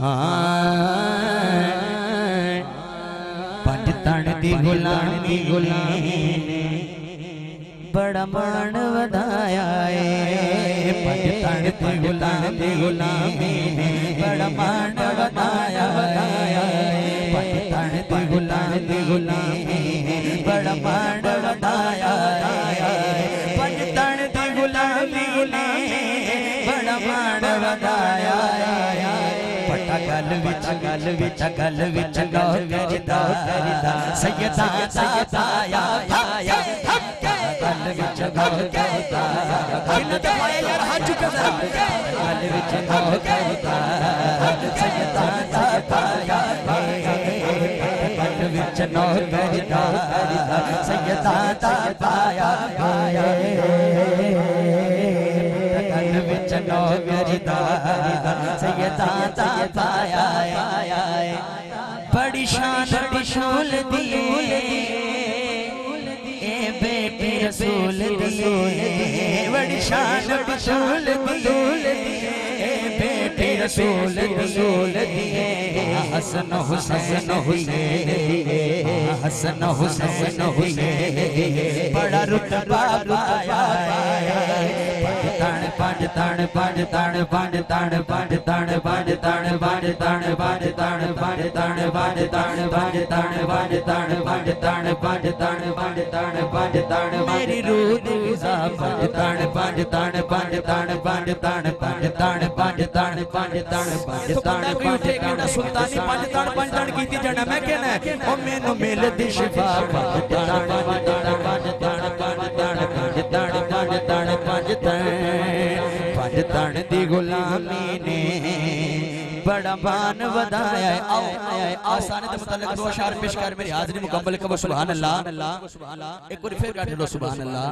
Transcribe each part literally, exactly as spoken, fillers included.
पंज तन दी गुलामी गुलामी बड़ा मान वधाया है। पंज तन दी गुलामी गुलामी बड़ा मान वधाया है। पंज तन दी गुलामी गुलामी बड़ा मान वधाया है। पंज तन दी गुलामी गुलामी बड़ा मान वधाया है। पटा गल विच गल विच गल विच गौ करदा करदा सैयदा सैयदा या या गल विच गौ करदा किन ते पाए यार हाथ झुका जरा गल विच गौ करदा सैयदा सैयदा या गल विच नौ करदा सैयदा सैयदा या गल विच नौ करदा सैयदा पाया बड़ी शान रसूल दिए ए बेटे रसूल दिए। बड़ी शान रसूल दिए ए बेटे रसूल रसूल दिए। हसन हुसैन हुसैन दिए हसन हुसैन हुसैन बड़ा रुतबा पाया। पंज तन पंज तन पंज तन पंज तन पंज तन पंज तन पंज तन पंज तन पंज तन पंज तन पंज तन पंज तन पंज तन पंज तन पंज तन मेरी रूह दी सा पंज तन पंज तन पंज तन पंज तन पंज तन पंज तन पंज तन पंज तन उठे कहना सुल्तानी पंज तन पंज तन कीती जाना मैं कहना ओ मैनू मिल दी शिफा पंज तन पंज तन पंज तन पंज तन पंज तन पंज तन पंज तन पंज तन दी गुलामी ने बड़ा मान वधाया। आओ आसानी दे मुतालिक दो अशार पेश कर मेरी हाजिरी मुकम्मल करो। सुभान अल्लाह एक बार फिर गाठ लो सुभान अल्लाह।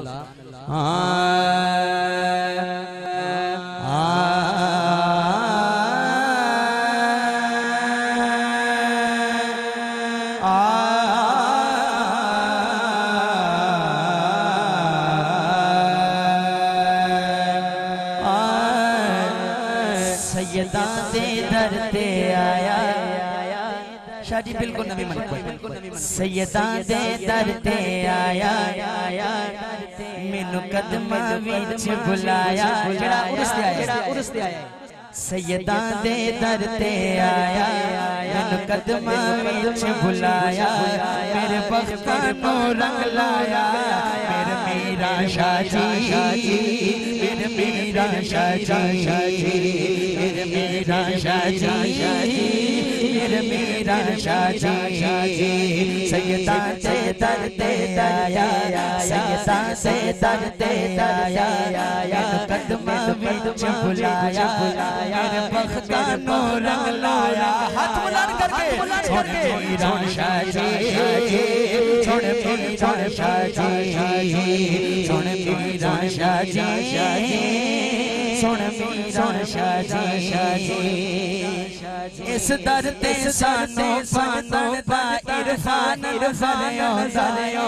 सैयदा दे दर ते आया शाह जी बिल्कुल नबी मन सैयदा दे दर ते आया मैनू कदमां विच बुलाया। जेड़ा उर्स ते आया उर्स ते आया सैयदा दे दर ते आया मैनू कदमां विच बुलाया। मेरे बख्तां नू रंग लाया मेरे मीरा शाह जी मेरे मीरा शाह जी मेरे मीरा शाह जी मेरे मीरा शाह जी। सैयदा से दर ते आया सैयदा से दर ते आया कदमां विच बुलाया मेरे बख्तां नू रंग लाया। हाथ बुलंद करके छोड़ मीरा शाह जी छोड़ मीरा शाह जी छोड़ मीरा शाह जी सुन सुन शाह जी। इस दर ते सानू पानो दा इरफान इरफान होंदा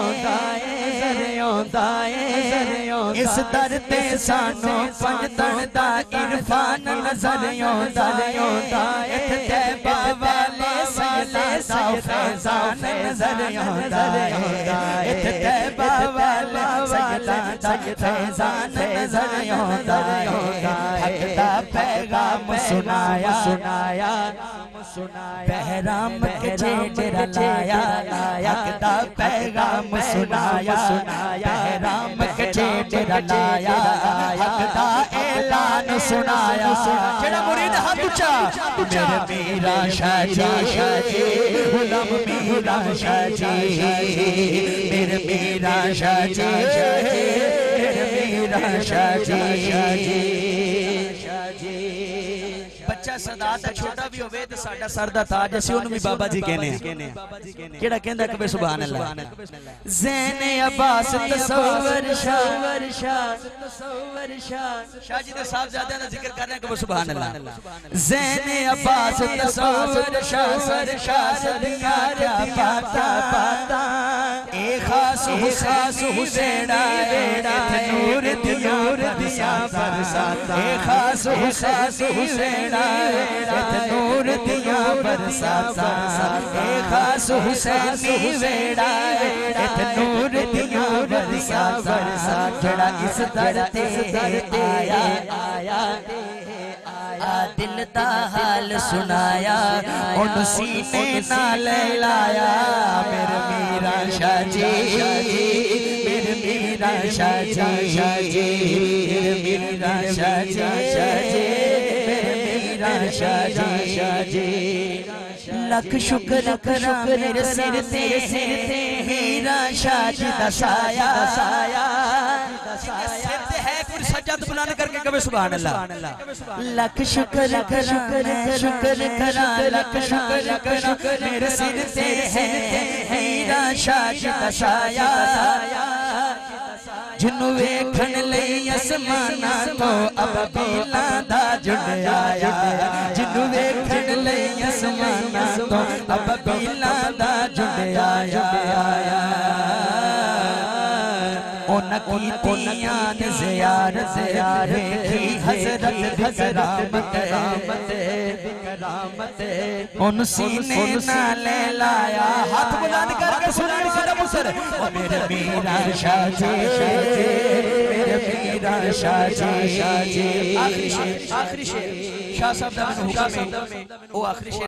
है। इस दर ते सानू पंज तन दा इरफान नजर होंदा है। इत्थे बावाले साले दा फैज़ान नजर होंदा है। इत्थे बावाले साले दा फैज़ान नजर होंदा है। हक दा पैगाम सुनाया सुनाया बहराम के जेड़ा लाया हक दा पैगाम सुनाया बहराम के जेड़ा लाया हक दा ऐलान सुनाया। जेड़ा मुरीद हाथ ऊंचा मेरे मीरा शाह जी गुलाम मीरा शाह जी मेरे मीरा शाह जी मेरे मीरा शाह जी। बच्चा सरदार दा छोटा भी होवे ते साडा सर दा ताज असी ओनु भी बाबा जी कहने केड़ा कहंदा कबे सुभान अल्लाह। ज़ैने अब्बास तसव्वुर शाह तसव्वुर शाह शाह जी दे साहबजादे दा जिक्र कर रहे हैं कबे सुभान अल्लाह। ज़ैने अब्बास तसव्वुर शाह सर शाह सदिया क्या पाता पाता ए खास खास हुसैन बेड़ा नूर दिया बरसाता ए खास खास हुसैन नूर दिया बरसाता ए खास हुसैनी वेड़ा इत नूर दिया बरसाता जड़ा इस दर ते आया आया दिल दा हाल सुनाया उन सीने नाल लाया मेरे मीरा शाह जी मेरे मीरा शाह जी मेरे मीरा शाह जी मेरे मीरा शाह जी लख शुक्र करा मेरे सिर ते हीरा शाह जी दा साया साया सिर ते है कुछ सजद बुलंद करके कहे सुभान अल्लाह लख शुक्र करा शुक्र करा लख शुक्र करा मेरे सिर ते है हीरा शाह जी दा साया जिन्नू वेखण लई असमाना तो अब बीला दा जुड़ आया जिन्नू वेखण लई असमाना तो अब बीला दा जुड़ आया उन कीतियां ने ज़ियारत वेखी हज़रत करामत करामत उन सीने नाल लाया हाथ बुलंद करके सुनाने वाला मुसर मेरे मीरा शाह जी मेरे मीरा शाह जी आखिरी शेर आखिरी शेर शाह साहब दा हुक्म है ओ आखिरी शेर